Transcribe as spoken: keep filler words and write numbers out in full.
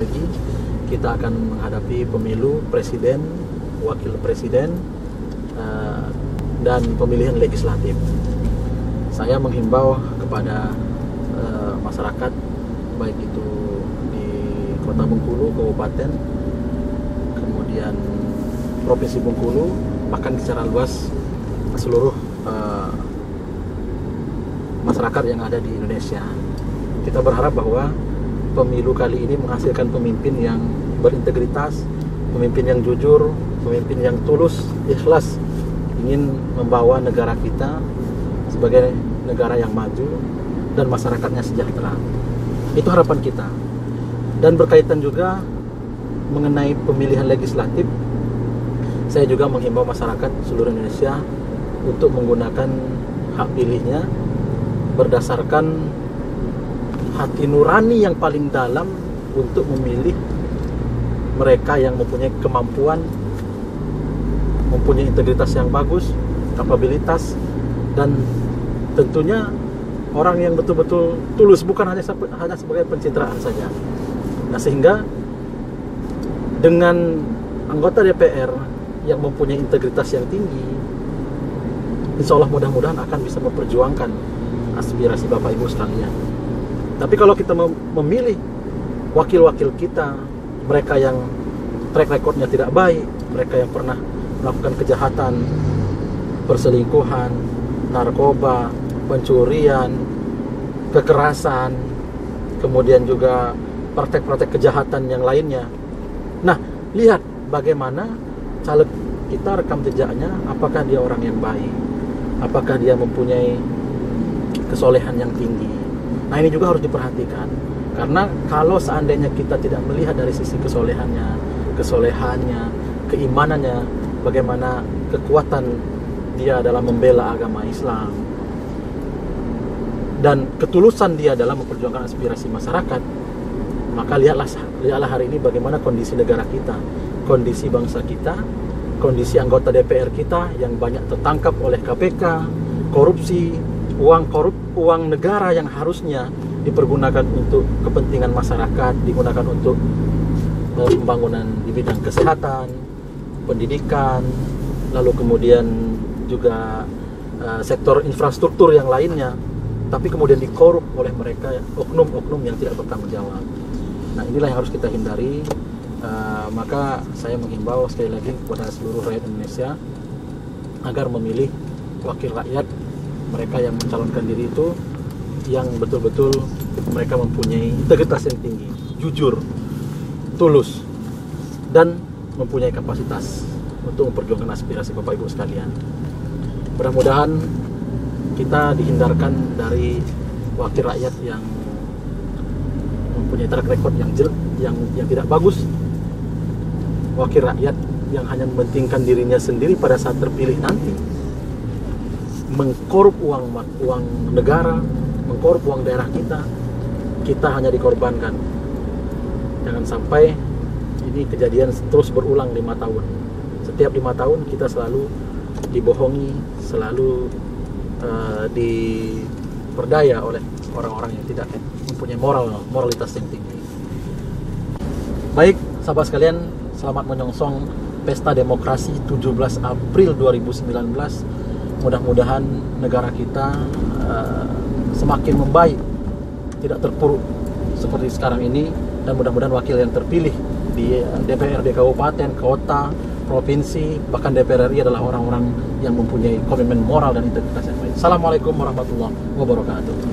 Lagi kita akan menghadapi pemilu presiden, wakil presiden, uh, dan pemilihan legislatif. Saya menghimbau kepada uh, masyarakat, baik itu di Kota Bengkulu, Kabupaten, kemudian Provinsi Bengkulu, bahkan secara luas seluruh uh, masyarakat yang ada di Indonesia. Kita berharap bahwa pemilu kali ini menghasilkan pemimpin yang berintegritas, pemimpin yang jujur, pemimpin yang tulus, ikhlas, ingin membawa negara kita sebagai negara yang maju dan masyarakatnya sejahtera. Itu harapan kita. Dan berkaitan juga mengenai pemilihan legislatif, saya juga menghimbau masyarakat seluruh Indonesia untuk menggunakan hak pilihnya berdasarkan hati nurani yang paling dalam untuk memilih mereka yang mempunyai kemampuan, mempunyai integritas yang bagus, kapabilitas, dan tentunya orang yang betul-betul tulus, bukan hanya hanya sebagai pencitraan saja. Nah, sehingga dengan anggota D P R yang mempunyai integritas yang tinggi, insya Allah mudah-mudahan akan bisa memperjuangkan aspirasi Bapak Ibu sekalian. Tapi kalau kita memilih wakil-wakil kita, mereka yang track recordnya tidak baik, mereka yang pernah melakukan kejahatan, perselingkuhan, narkoba, pencurian, kekerasan, kemudian juga praktek-praktek kejahatan yang lainnya. Nah, lihat bagaimana caleg kita, rekam jejaknya, apakah dia orang yang baik, apakah dia mempunyai kesolehan yang tinggi. Nah, ini juga harus diperhatikan, karena kalau seandainya kita tidak melihat dari sisi kesolehannya, kesolehannya, keimanannya, bagaimana kekuatan dia dalam membela agama Islam, dan ketulusan dia dalam memperjuangkan aspirasi masyarakat, maka lihatlah, lihatlah hari ini bagaimana kondisi negara kita, kondisi bangsa kita, kondisi anggota D P R kita yang banyak tertangkap oleh K P K, korupsi, uang korup, uang negara yang harusnya dipergunakan untuk kepentingan masyarakat, digunakan untuk pembangunan di bidang kesehatan, pendidikan, lalu kemudian juga uh, sektor infrastruktur yang lainnya, tapi kemudian dikorup oleh mereka, oknum-oknum yang tidak bertanggung jawab. Nah, inilah yang harus kita hindari. Uh, maka saya menghimbau sekali lagi kepada seluruh rakyat Indonesia agar memilih wakil rakyat, mereka yang mencalonkan diri itu yang betul-betul mereka mempunyai integritas yang tinggi, jujur, tulus, dan mempunyai kapasitas untuk memperjuangkan aspirasi Bapak Ibu sekalian. Mudah-mudahan kita dihindarkan dari wakil rakyat yang mempunyai track record yang jelek, yang yang tidak bagus, wakil rakyat yang hanya mementingkan dirinya sendiri pada saat terpilih nanti, mengkorup uang uang negara, mengkorup uang daerah kita, kita hanya dikorbankan. Jangan sampai ini kejadian terus berulang lima tahun. Setiap lima tahun kita selalu dibohongi, selalu uh, diperdaya oleh orang-orang yang tidak mempunyai moral, moralitas yang tinggi. Baik, sahabat sekalian, selamat menyongsong Pesta Demokrasi tujuh belas April dua ribu sembilan belas. Mudah-mudahan negara kita uh, semakin membaik, tidak terpuruk seperti sekarang ini, dan mudah-mudahan wakil yang terpilih di D P R D Kabupaten, Kota, Provinsi, bahkan D P R R I adalah orang-orang yang mempunyai komitmen moral dan integritas yang baik. Assalamualaikum warahmatullahi wabarakatuh.